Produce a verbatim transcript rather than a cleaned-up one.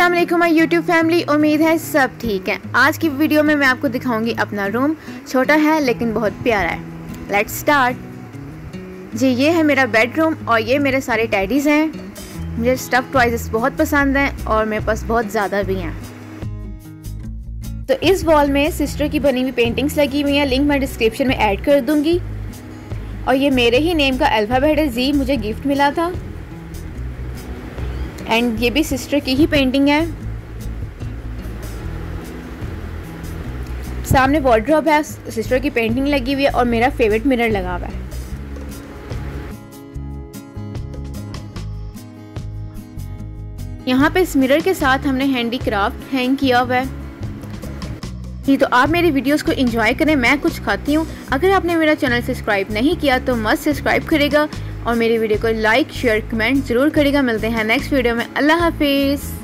अस्सलाम वालेकुम my YouTube family, उम्मीद है सब ठीक है। आज की वीडियो में मैं आपको दिखाऊंगी अपना रूम। छोटा है लेकिन बहुत प्यारा है। Let's start. जी ये है मेरा बेडरूम और ये मेरे सारे टेडीज़ हैं। मुझे स्टफ़ टॉयज़ बहुत पसंद हैं और मेरे पास बहुत ज़्यादा भी हैं। तो इस वॉल में सिस्टर की बनी हुई पेंटिंग्स लगी हुई हैं, लिंक मैं डिस्क्रिप्शन में ऐड कर दूँगी। और ये मेरे ही नेम का अल्फ़ाबेट है, जी मुझे गिफ्ट मिला था। एंड ये भी सिस्टर की ही पेंटिंग है। सामने वार्डरोब है, सिस्टर की पेंटिंग लगी हुई है और मेरा फेवरेट मिरर लगा हुआ है। यहाँ पे इस मिरर के साथ हमने हैंडीक्राफ्ट हैंग किया हुआ है। जी तो आप मेरी वीडियोस को एंजॉय करें, मैं कुछ खाती हूँ। अगर आपने मेरा चैनल सब्सक्राइब नहीं किया तो मस्त सब्सक्राइब करेगा और मेरी वीडियो को लाइक शेयर कमेंट ज़रूर करेगा। मिलते हैं नेक्स्ट वीडियो में। अल्लाह हाफिज़।